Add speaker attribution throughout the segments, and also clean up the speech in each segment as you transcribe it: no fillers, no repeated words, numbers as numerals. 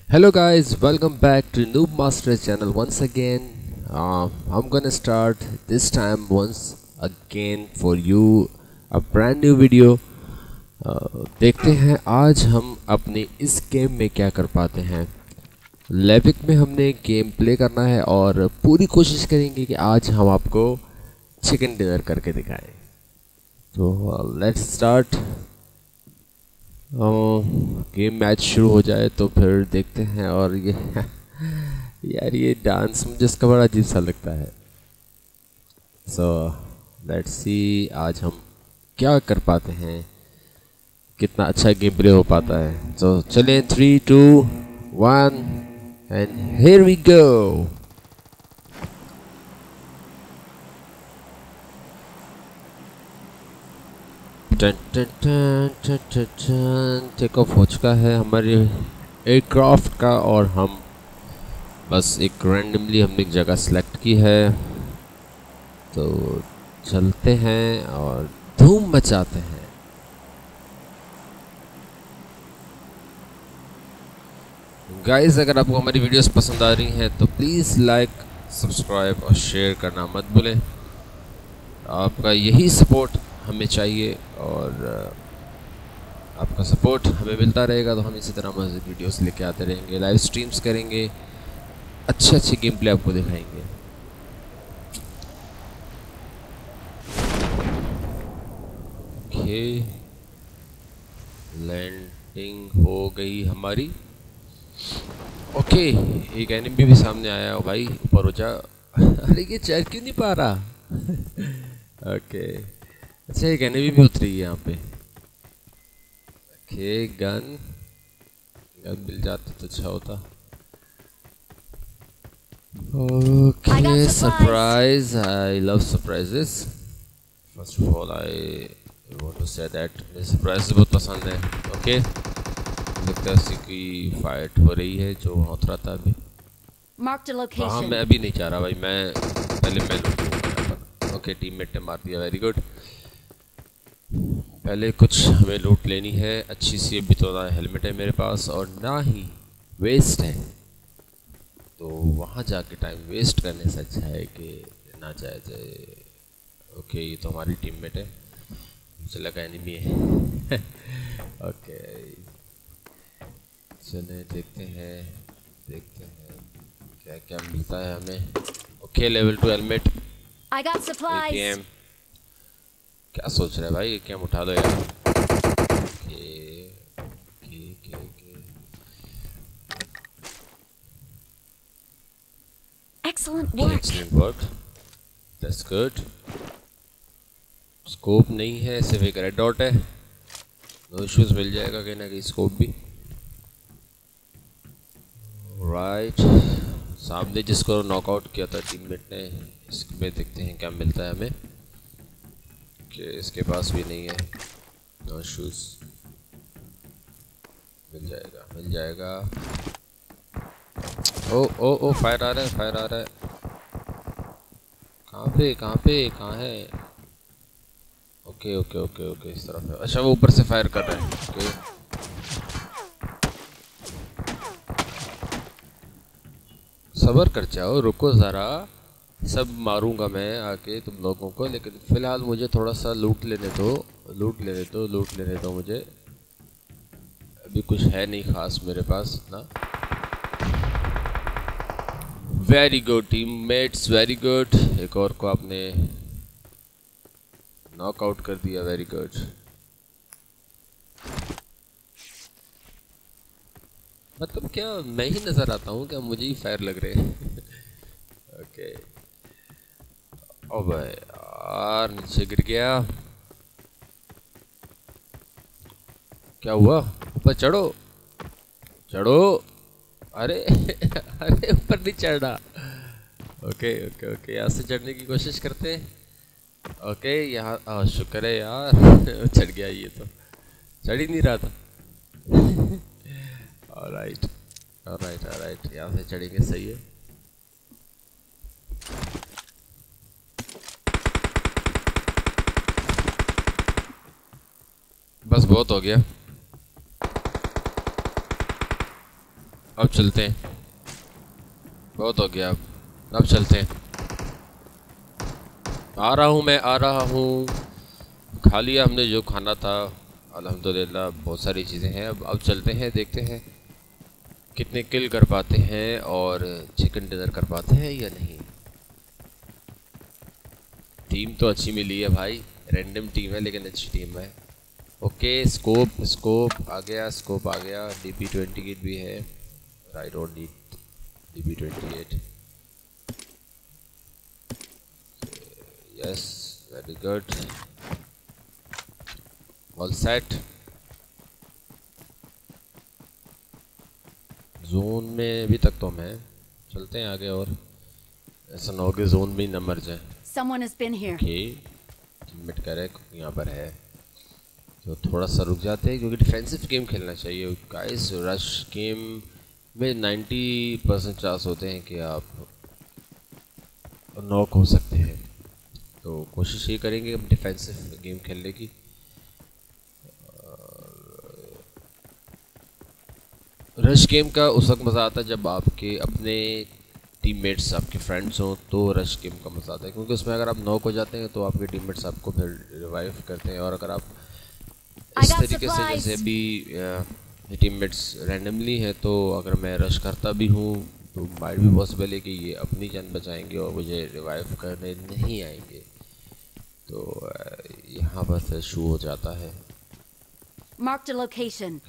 Speaker 1: Hello guys, welcome back to Noob Master channel once again. I'm gonna start this time once again for you a brand new video. देखते हैं आज हम अपने इस game में क्या कर पाते हैं। लेविक में हमने गेम प्ले करना है और पूरी कोशिश करेंगे कि आज हम आपको चिकन डिनर करके दिखाएं। तो लेट्स स्टार्ट। गेम मैच शुरू हो जाए तो फिर देखते हैं। और ये यार ये डांस मुझे इसका बड़ा अजीब सा लगता है। सो लेट्स सी आज हम क्या कर पाते हैं, कितना अच्छा गेम प्ले हो पाता है। तो चलें 3, 2, 1 and here we go. Take off हो चुका है हमारे एयरक्राफ्ट का और हम बस एक रैंडमली हमने एक जगह सेलेक्ट की है। तो चलते हैं और धूम मचाते हैं। गाइस अगर आपको हमारी वीडियोस पसंद आ रही हैं तो प्लीज़ लाइक, सब्सक्राइब और शेयर करना मत भूलें। आपका यही सपोर्ट हमें चाहिए और आपका सपोर्ट हमें मिलता रहेगा तो हम इसी तरह मज़ीद वीडियोस लेके आते रहेंगे, लाइव स्ट्रीम्स करेंगे, अच्छे गेम प्ले आपको दिखाएंगे। ओके, लैंडिंग हो गई हमारी। ओके, एक एनिमी भी सामने आया हो भाई, ऊपर हो जा। अरे ये चढ़ क्यों नहीं पा रहा? ओके, अच्छा एक एनिमी भी उतरी है यहाँ पे। ओके, गन मिल जाता तो अच्छा होता। Okay, surprise, I love surprises. First of all I want to say that मुझे सरप्राइज बहुत पसंद है। ओके, लगता है उसी की फाइट हो रही है जो वहाँ उतरा था अभी। वहाँ मैं अभी नहीं चाह रहा भाई, मैं पहले मैं लूटूँ। ओके, टीममेट ने मार दिया, वेरी गुड। पहले कुछ हमें लूट लेनी है अच्छी सी। अभी तो ना हेलमेट है मेरे पास और ना ही वेस्ट है, तो वहाँ जाके टाइम वेस्ट करने से अच्छा है कि ना जाए जाए। ओके, ये तो हमारी टीममेट है, मुझे लगा एनिमी है। ओके, चले देखते हैं क्या क्या मिलता है हमें। Okay, level 2 helmet. AKM क्या सोच रहे हैं भाई? AKM उठा लो यार। Excellent work. That's good. Scope नहीं है, सिर्फ एक रेड डॉट है। नो इश्यूज, मिल जाएगा कहीं ना कहीं स्कोप भी। राइट, सामने जिसको नॉकआउट किया था टीममेट ने, इसमें देखते हैं क्या मिलता है हमें। कि इसके पास भी नहीं है। नो शूज, मिल जाएगा। ओ फायर आ रहा है। कहाँ है? ओके, इस तरफ है। अच्छा, वो ऊपर से फायर कर रहा है। ओके, सब्र कर जाओ, रुको ज़रा, सब मारूंगा मैं आके तुम लोगों को, लेकिन फ़िलहाल मुझे थोड़ा सा लूट लेने दो मुझे। अभी कुछ है नहीं ख़ास मेरे पास ना। Very good teammates, very good. एक और को आपने नॉकआउट कर दिया, वेरी गुड। मतलब क्या मैं ही नज़र आता हूँ क्या? मुझे ही फायर लग रहे हैं। ओके, ओ भाई यार, नीचे गिर गया। क्या हुआ? ऊपर चढ़ो। अरे अरे ऊपर नहीं चढ़ना। ओके, यहाँ से चढ़ने की कोशिश करते हैं। ओके, यहाँ शुक्र है यार। चढ़ गया, ये तो चढ़ ही नहीं रहा था। ऑलराइट, यहाँ से चढ़ेंगे, सही है। बस बहुत हो गया। अब चलते हैं, बहुत हो गया, अब चलते हैं। आ रहा हूँ, मैं आ रहा हूँ। खा लिया हमने जो खाना था अल्हम्दुलिल्लाह, बहुत सारी चीज़ें हैं। अब चलते हैं, देखते हैं कितने किल कर पाते हैं और चिकन डिनर कर पाते हैं या नहीं। टीम तो अच्छी मिली है भाई, रैंडम टीम है लेकिन अच्छी टीम है। ओके, स्कोप स्कोप आ गया, स्कोप आ गया। DP28 भी है, I don't need DP28। Yes, very good, all set. Zone में अभी तक तो हम हैं, चलते हैं आगे। और ऐसा ना हो कि जोन में ही न मर जाए।
Speaker 2: Someone has been here.
Speaker 1: Okay, teammate कह रहे यहाँ पर है, तो थोड़ा सा रुक जाते हैं क्योंकि डिफेंसिव गेम खेलना चाहिए गाइस। रश गेम में 90% चांस होते हैं कि आप नॉक हो सकते हैं, तो कोशिश ये करेंगे डिफेंसिव गेम खेलने की। रश गेम का उस वक्त मज़ा आता है जब आपके अपने टीममेट्स आपके फ्रेंड्स हों, तो रश गेम का मज़ा आता है, क्योंकि उसमें अगर आप नॉक हो जाते हैं तो आपके टीममेट्स आपको फिर रिवाइव करते हैं। और अगर आप इस तरीके से जैसे अभी टीममेट्स रैंडमली हैं, तो अगर मैं रश करता भी हूँ तो माइट भी पॉसिबल है कि ये अपनी जान बचाएंगे और मुझे रिवाइव करने नहीं आएंगे, तो यहाँ पर फिर शू हो जाता है।
Speaker 2: Marked a location.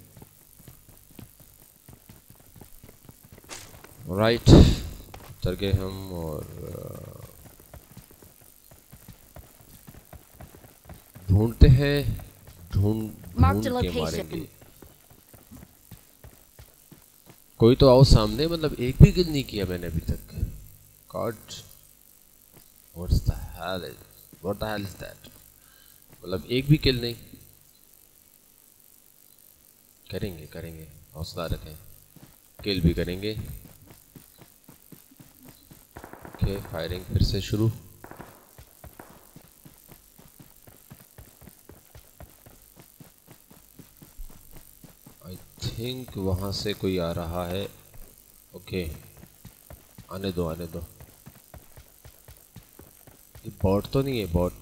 Speaker 1: राइट, उतर गए हम और ढूंढते हैं, ढूंढ के मारेंगे। कोई तो आओ सामने, मतलब एक भी किल नहीं किया मैंने अभी तक। God, what's the hell, what the hell is that, मतलब एक भी किल नहीं। करेंगे करेंगे, हौसला रखें, किल भी करेंगे। ओके, फायरिंग फिर से शुरू। आई थिंक वहाँ से कोई आ रहा है। ओके, आने दो आने दो। ये बॉट तो नहीं है, बॉट।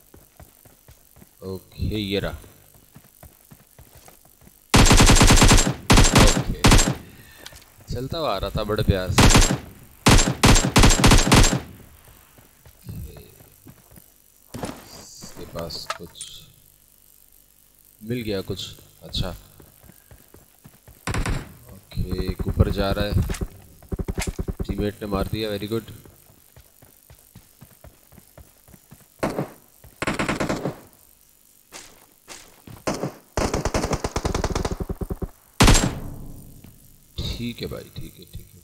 Speaker 1: ओके, ये रहा। ओके, चलता हुआ आ रहा था बड़े प्यार से। इसके पास कुछ मिल गया, कुछ अच्छा। ओके, ऊपर जा रहा है, टीममेट ने मार दिया, वेरी गुड। ठीक है भाई, ठीक है ठीक है।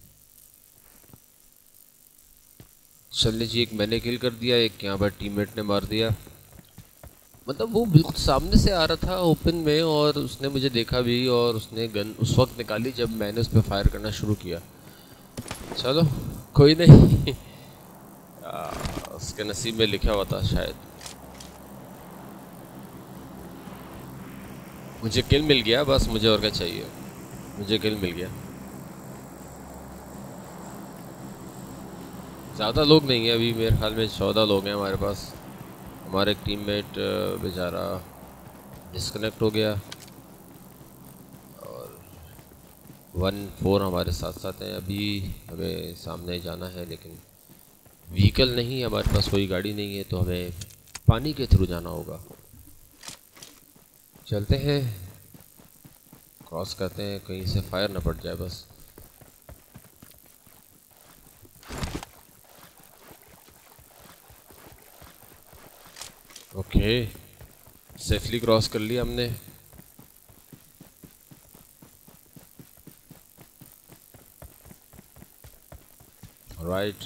Speaker 1: चलने जी, एक मैंने किल कर दिया, एक यहाँ पर टीममेट ने मार दिया। मतलब वो बिल्कुल सामने से आ रहा था ओपन में, और उसने मुझे देखा भी, और उसने गन उस वक्त निकाली जब मैंने उस पर फायर करना शुरू किया। चलो कोई नहीं। उसके नसीब में लिखा हुआ था शायद। मुझे किल मिल गया, बस मुझे और क्या चाहिए, मुझे किल मिल गया। ज़्यादा लोग नहीं है अभी, मेरे ख्याल में 14 लोग हैं हमारे पास। हमारे टीममेट बेचारा डिस्कनेक्ट हो गया, और 1-4 हमारे साथ साथ हैं। अभी हमें सामने जाना है, लेकिन व्हीकल नहीं है हमारे पास, कोई गाड़ी नहीं है, तो हमें पानी के थ्रू जाना होगा। चलते हैं, क्रॉस करते हैं, कहीं से फायर ना पड़ जाए बस। ओके, सेफली क्रॉस कर लिया हमने। राइट,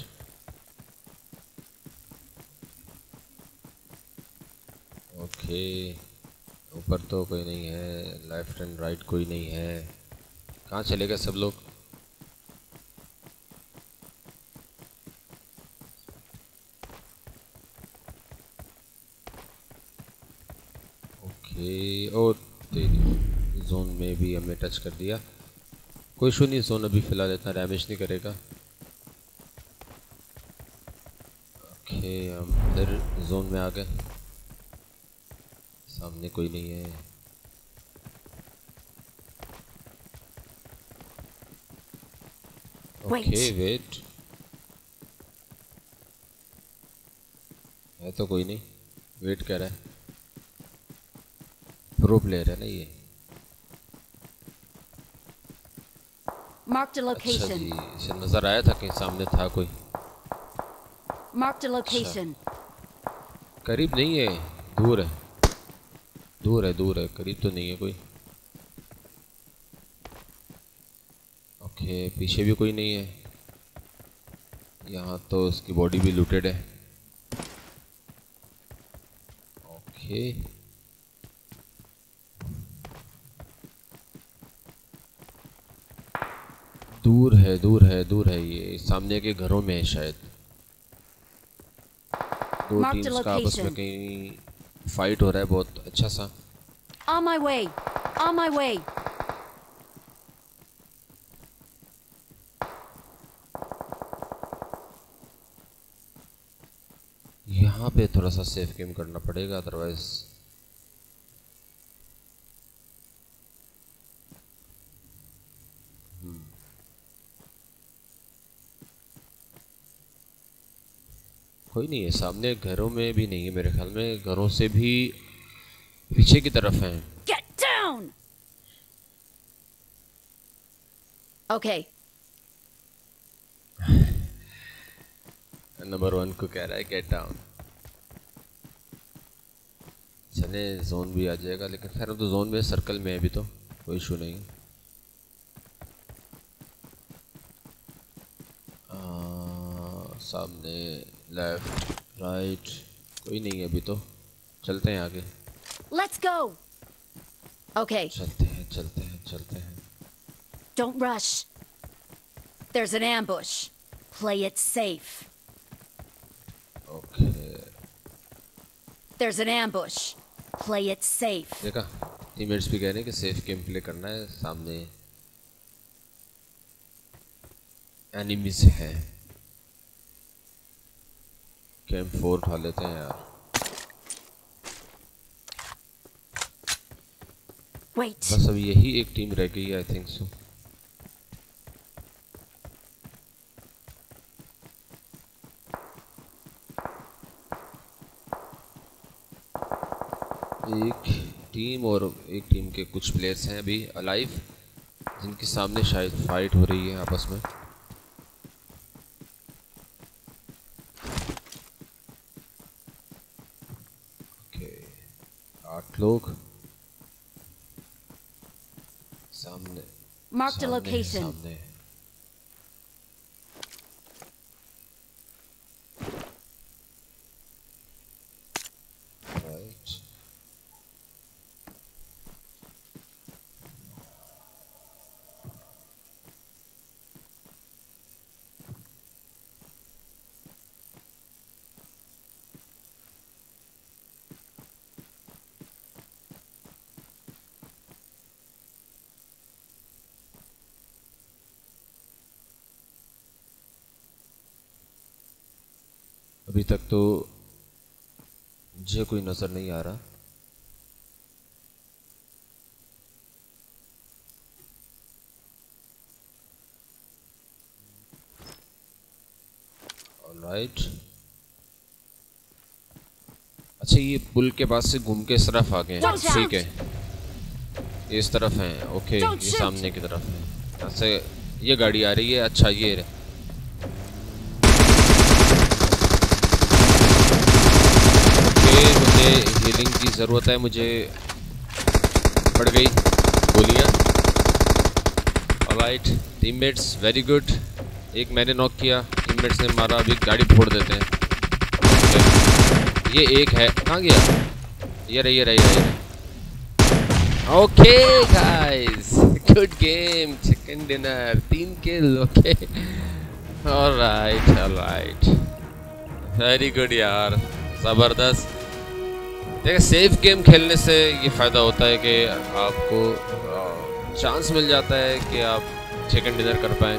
Speaker 1: ओके, ऊपर तो कोई नहीं है, लेफ्ट एंड राइट कोई नहीं है। कहाँ चले गए सब लोग? ओके, ओ तेरी, जोन में भी हमें टच कर दिया। कोई इशू नहीं, जोन अभी फिलहाल इतना डैमेज नहीं करेगा। ओके, हम फिर जोन में आ गए। सामने कोई नहीं है। ओके वेट, है तो कोई नहीं, वेट कर रहा है। प्रो प्लेयर है ना ये।
Speaker 2: Marked a
Speaker 1: अच्छा जी,
Speaker 2: location.
Speaker 1: इसे नजर आया था कहीं सामने था कोई।
Speaker 2: Marked a location.
Speaker 1: करीब नहीं है, दूर है, दूर है, दूर है, करीब तो नहीं है कोई। ओके, पीछे भी कोई नहीं है। यहाँ तो उसकी बॉडी भी लूटेड है। ओके, दूर है, दूर है, दूर है, ये सामने के घरों में है शायद। दो
Speaker 2: Marked a
Speaker 1: टीम्स का आपस में
Speaker 2: location.
Speaker 1: कहीं फाइट हो रहा है बहुत अच्छा सा।
Speaker 2: On my way. On my way.
Speaker 1: यहाँ पे थोड़ा सा सेफ गेम करना पड़ेगा, अदरवाइज कोई नहीं है सामने। घरों में भी नहीं है मेरे ख्याल में, घरों से भी पीछे की तरफ हैं।
Speaker 2: Get down. Okay.
Speaker 1: नंबर 1 को कह रहा है गेट डाउन। चले, जोन भी आ जाएगा, लेकिन खैर हम तो जोन में सर्कल में है अभी, तो कोई इशू नहीं। सामने लेफ्ट राइट कोई नहीं है अभी, तो चलते हैं आगे।
Speaker 2: Let's go. Okay.
Speaker 1: चलते हैं, चलते हैं, चलते हैं।
Speaker 2: Don't rush. There's an ambush. Play it safe.
Speaker 1: Okay,
Speaker 2: There's an ambush. Play it safe.
Speaker 1: देखा, टीममेट्स भी कह रहे हैं कि सेफ गेम प्ले करना है। सामने एनिमीज है। कैंप 4 उठा लेते हैं यार।
Speaker 2: Wait.
Speaker 1: बस अब यही एक टीम रह गई है, आई थिंक सो। एक टीम और एक टीम के कुछ प्लेयर्स हैं अभी अलाइव, जिनके सामने शायद फाइट हो रही है आपस में। ओके, 8 लोग सामने।
Speaker 2: Marked a location.
Speaker 1: सामने राइट। अभी तक तो मुझे कोई नजर नहीं आ रहा। ऑलराइट, अच्छा ये पुल के पास से घूम के इस तरफ आ गए हैं, ठीक है, ये इस तरफ हैं। ओके, ये सामने की तरफ है। यहाँ से ये गाड़ी आ रही है। अच्छा, ये रहे। मुझे हीलिंग की ज़रूरत है, मुझे पड़ गई गोलियां। Alright teammates, very good. एक मैंने नॉक किया, टीममेट्स ने मारा। अभी गाड़ी फोड़ देते हैं। ये एक है, कहाँ गया? ये रही, ये रही, ये रही। Okay guys, good game, chicken dinner, 3 kill. Okay, alright, alright, very good यार, ज़बरदस्त। देखिए, सेफ गेम खेलने से ये फ़ायदा होता है कि आपको चांस मिल जाता है कि आप चिकन डिनर कर पाएँ।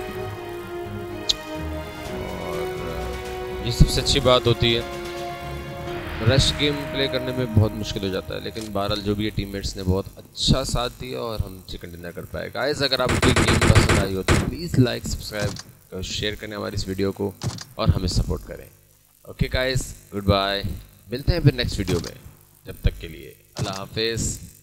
Speaker 1: और ये सबसे अच्छी बात होती है। रश गेम प्ले करने में बहुत मुश्किल हो जाता है, लेकिन बहरहाल जो भी है टीममेट्स ने बहुत अच्छा साथ दिया और हम चिकन डिनर कर पाए। गाइस अगर आपको गेम पसंद आई हो तो प्लीज़ लाइक सब्सक्राइब शेयर करें हमारी इस वीडियो को और हमें सपोर्ट करें। ओके गाइस, गुड बाय, मिलते हैं फिर नेक्स्ट वीडियो में। जब तक के लिए अल्लाह हाफिज़।